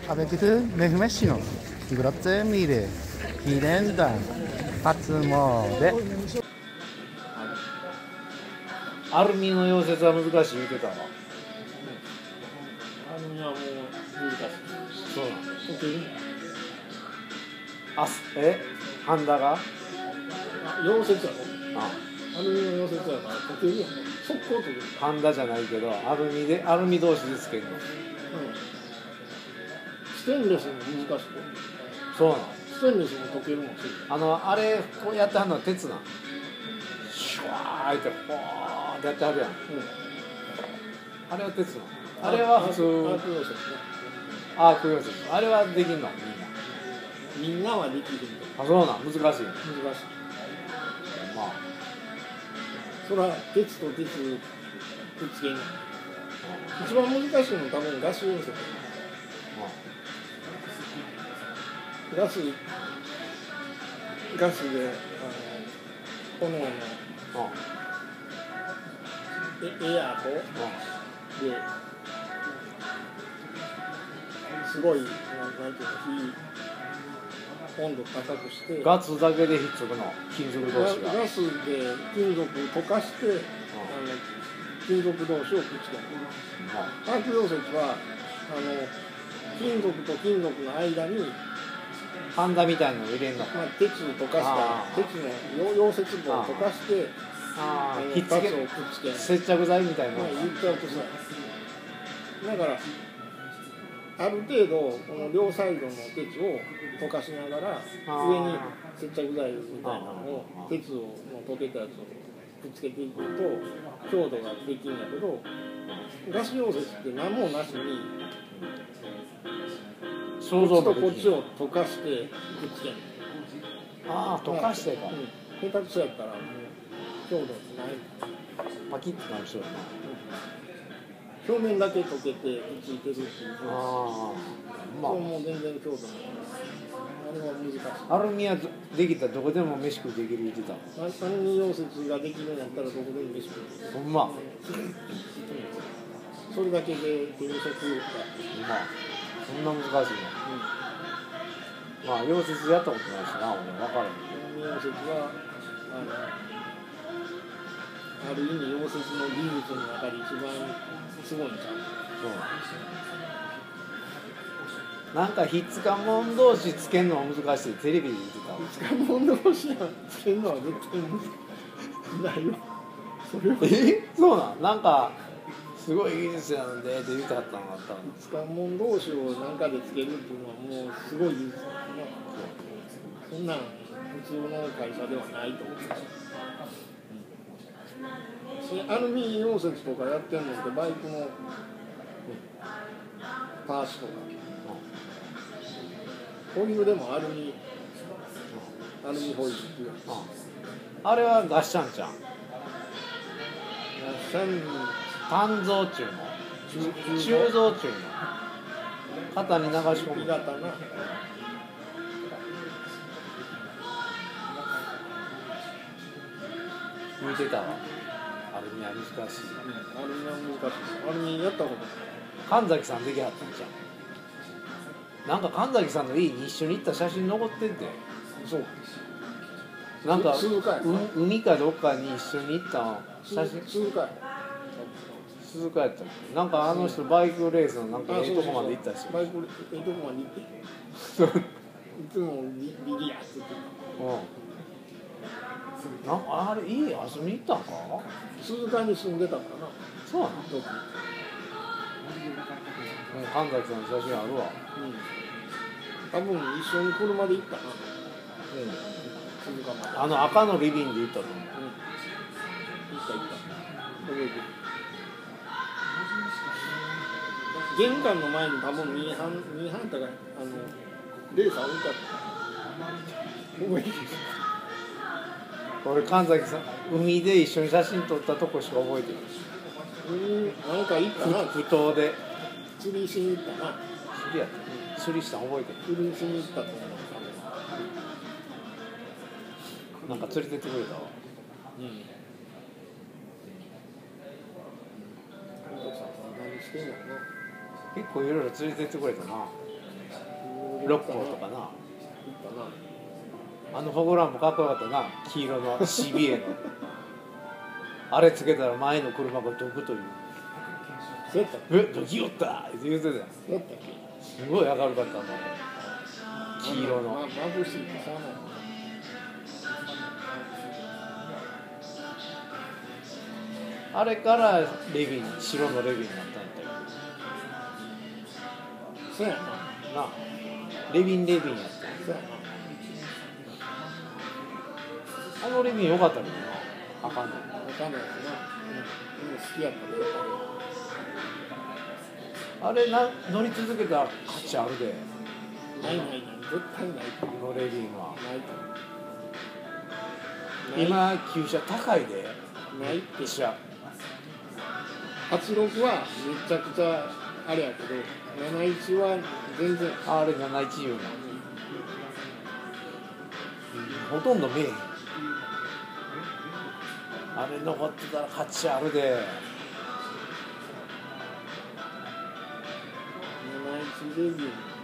avec deux mèches grazie mille 기댄다初詣アルミの溶接は難しい言うてたわ。 アルミはもう難しい。 そうなの。 溶ける。 ハンダが溶接やろ。 あアルミの溶接やから溶けるやん。速攻溶ける。 ハンダじゃないけどアルミ同士でつけるの。 ステンレスも難しい。 そうなの。 ステンレスも溶けるもんすぐ。 あれこうやってはんのは鉄なん。シュワーってポーってやってはるやん。あれは鉄なん。あれは普通アーク溶接ね。 アーク溶接。あれはできんのみんな。 みんなはできるけどあ、そうなん。難しい。 難しい。 まあそら鉄と鉄くっつけんの。一番難しいの多分ガス溶接。ガスで炎のエアーとですごいなんていうの温度高くしてガスだけでひっつくの金属同士が。 ガスで金属溶かして金属同士をくっつける。アーク溶接は金属と金属の間にハンダみたいなのを入れんの。 鉄溶かした鉄の溶接棒を溶かしてひっつけガスをくっつける。 接着剤みたいな。 言っちゃうとさだからある程度この両サイドの鉄を溶かしながら上に接着剤みたいなのを鉄を溶けたやつをくっつけていくと強度ができるんだけどガス溶接って何もなしにこっちとこっちを溶かしてくっつける。 溶かしてか。 下手くそやったらもう強度ない。 パキッとなる人やな。 表面だけ溶けてくっついてるっていう。 まあもう全然強度ない。あれは難しい。 アルミはできたらどこでも飯食いできる言ってた。 アルミ溶接ができるんやったらどこでも飯食える。 ほんま。 それだけで手に職が。 そんな難しいの。まあ溶接やったことないしな、俺分からへん。 アルミ溶接はある意味溶接の技術の中で一番すごいんちゃう。なんかひっつかんもん同士つけんのは難しいテレビで言ってた。 ひっつかんもん同士はつけるのは絶対ないよ。それはそうなん。なんかすごい技術なんでって言ってはったのがあったの。 ひっつかんもん同士を何かでつけるっていうのはもうすごい技術だからそんなん普通の会社ではないと思う。アルミ溶接とかやってるのってバイクのパーツとかホイールでもアルミホイールっていうやつ。 あれはガッシャンちゃん。鍛造中の鋳造中の肩に流し込む。 型な見てたわ。アルミは難しい。 アルミは難しい。アルミやったことない。 神崎さんできはったんじゃん。なんか神崎さんの家に一緒に行った写真残ってんて。 そうなんか海かどっかに一緒に行った写真。鈴鹿やったっけ。なんかあの人バイクレースのなんかとこまで行ったし。 バイクとこまで行っていつもビリヤって言ってた。 なんかあれいい遊びに行ったんか。 鈴鹿に住んでたからな。 そうなの。神崎さんの写真あるわ。 多分一緒に車で行ったな。鈴鹿まで。 赤のリビングで行ったと思う。 行った。覚えてる。玄関の前に多分ミーハンとかレーサー置いてあった。覚えてる。 俺神崎さん海で一緒に写真撮ったとこしか覚えてない。 なんか行ったな。 ふ頭で釣りしに行ったな。 釣りしたん覚えてる。 釣りしに行ったと思う。なんか釣りてってくれたわ。結構いろいろ釣りてってくれたな。 六甲とかな。あのホグランもかっこよかったな、黄色の CBA のあれつけたら前の車がどくという。 そうやったっドキよったって言ってたよ。 け？そうやったっけ？ すごい明るかったんだよ、黄色の。 眩しいってしゃあない。 あれからレビン、白のレビンになったんだよ。 そうやな。 なあ、レビンやった。 そうやな。 あのレビン良かったけどな、あかんの。 わかんないですな。好きやったね。 あれ乗り続けたら価値あるで。 ない絶対ないと。 あのレビンは。 ないと。 今旧車高いで。 ないって。 旧車。 86はめちゃくちゃあれやけど、71は全然。 あれ71言うの。ほとんど見えへん。あれ残ってたら価値あるで。 71レビュー。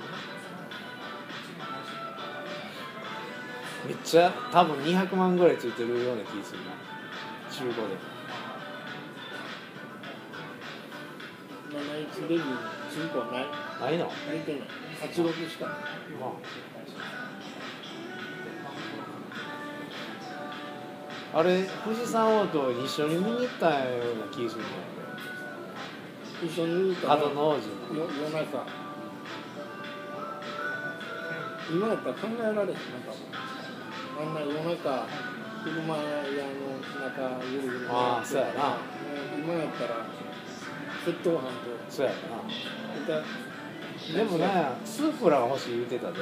めっちゃ多分200万ぐらいついてるような気がする。中古で。 71レビュー中古はない。 ないの？ ないてない。86しかない。 まあ、あれ富士山オート一緒に見に行ったような気がするんだよ。 一緒に見た角の王子の。 夜中。今やったら考えられへん。なんかあんな夜中車屋の中ぐるぐる。 ああ、そうやな。 今やったら窃盗犯と。 そうやな。でもね、スープラが欲しい言うてたで。 そ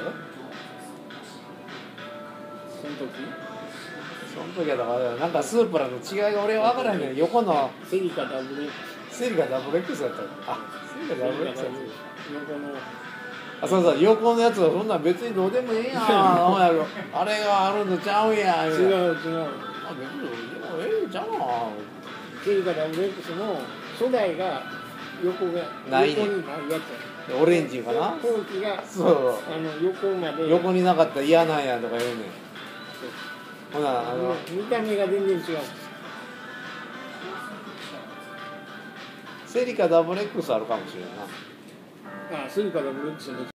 の時その時はだからなんかスープラの違いが俺は分からへんねん。横のセリカダブルセリがダブル X だったっけ？あ、セリがダブル X だったっけ？ 横のあ、そうそう、横のやつはそんなん別にどうでもええやん。なんやろ、あれがあるのちゃうんや。 違う。 あ、別にどうでもええじゃん。 セリカダブル X の初代が横がないね横になるやつや。 オレンジかな。 後期がそう。 横まで。 横になかったら嫌なんやとか言うねん。ほな見た目が全然違う。 セリカダブル X あるかもしれんな。 あ、セリカダブル X の